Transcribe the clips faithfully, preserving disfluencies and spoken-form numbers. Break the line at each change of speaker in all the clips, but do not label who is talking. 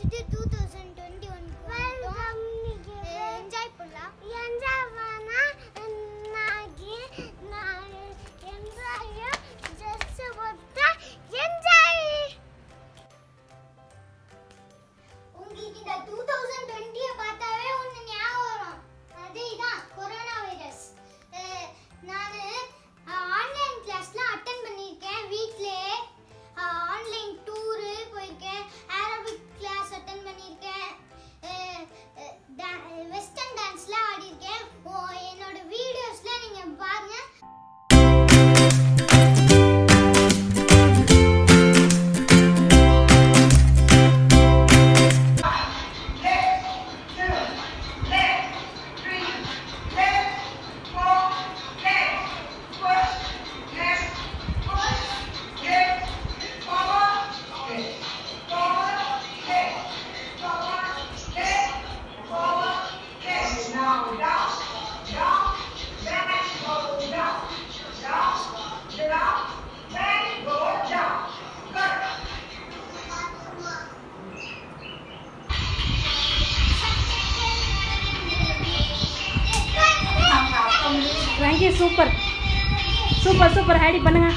இது two thousand twenty-one enjoy பண்ணலாம். Enjoy பண்ணா நாகி நான் என்ஜாய் ஜஸ்ட் போட்டா என்ஜாய். உங்களுக்கு இந்த two thousand twenty பார்த்தாவே ஒன்னு ஞாபகம் வரும். அதுதான் கொரோனா வைரஸ். நான் ஆன்லைன் கிளாஸ்லாம் அட்டெண்ட் பண்ணியிருக்கேன். வீட்டிலே ஆன்லைன் டூரு போயிருக்கேன். அரபிக் கிளாஸ் அட்டெண்ட் பண்ணியிருக்கேன். வெஸ்டர்ன் டான்ஸ்லாம் ஆடியிருக்கேன். என்னோட வீடியோஸ்லாம் நீங்கள் பாருங்கள்.
தேங்க்யூ. சூப்பர் சூப்பர் சூப்பர் ஹேடி பண்ணுங்க.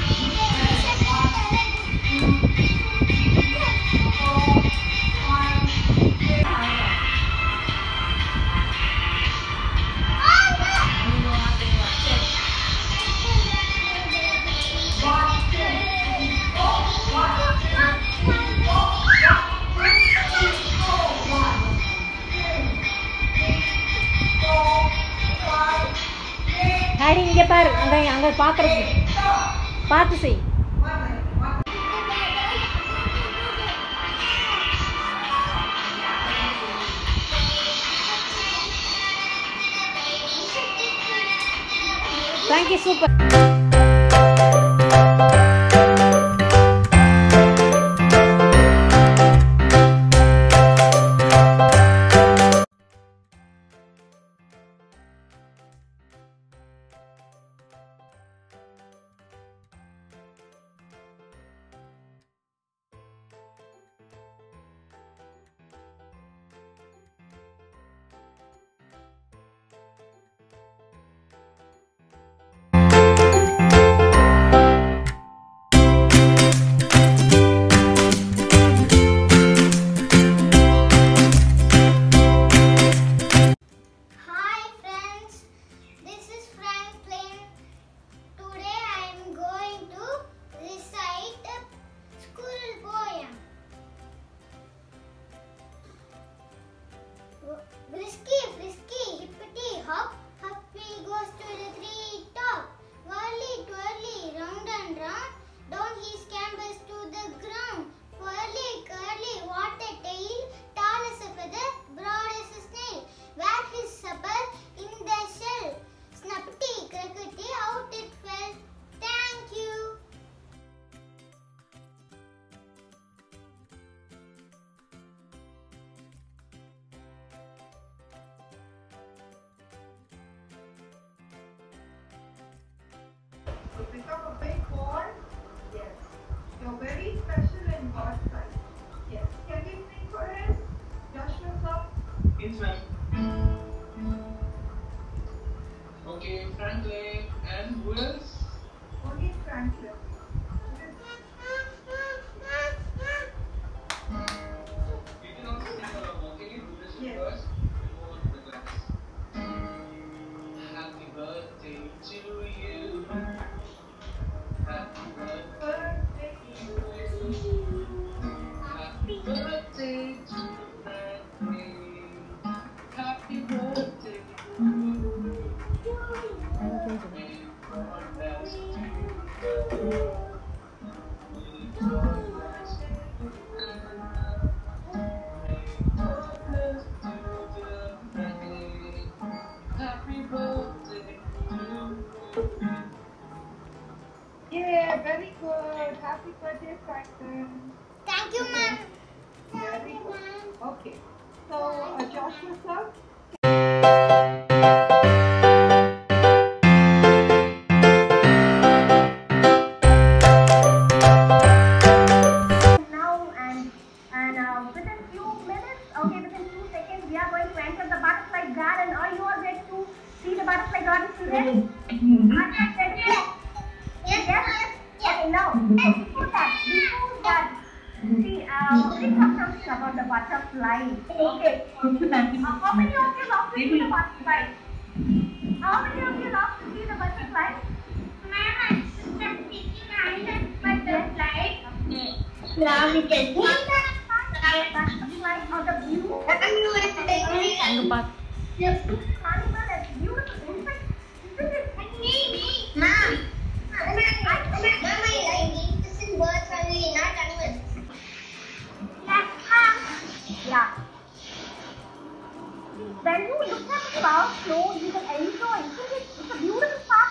ஹேடி இங்கே பாரு, அங்கே அங்கே பார்க்குறது பார்த்து செய். Thank you. Super. Frisky, frisky, hippity hop, happy goes to the tree top. Whirly, twirly, round and round, down he scampers to the ground. Whirly, curly, what a tail, tall as a feather, broad as a snail. Where his supper in the shell, snappity, crackety, out it fell. Thank you.
To become a big boy? Yes. You're very special in God's sight. Yes. Can we sing for him? Joshua sir?
Yes, ma'am. Okay, Franklin. And who else?
Only Franklin.
You can also sing along. Okay, you do this
Yes.
first before the class. Happy birthday to you. Happy birthday to you. Happy birthday to Franklin. Happy birthday to you. May God bless you. May God bless you. May God bless you, dear Franklin. Happy birthday to you.
Yeah, very good. Happy birthday, Franklin.
Thank you, ma'am.
Very good. Okay. So, uh, Joshua sir? Now and and uh,
uh, within few minutes, okay, within two seconds, we are going to enter the butterfly garden. Are you all ready to see the butterfly garden, students?
Mm-hmm.
Are you ready?
Yes.
Yes. Yes. Okay, now, before that, before that, see, uh, we talk something about the butterfly. Okay. Uh, how many of you love to see the butterfly? How many of you love to see the butterfly?
Ma'am, I'm just thinking I like butterfly.
Okay.
Now we can see the
Butterfly or the beautiful
animal is very
animal and beautiful insect. Isn't it?
Ma'am, Ma'am, I like this in birds only, not animals.
Yeah. When you look at the cloud flow, you will enjoy. Isn't it? It's a beautiful part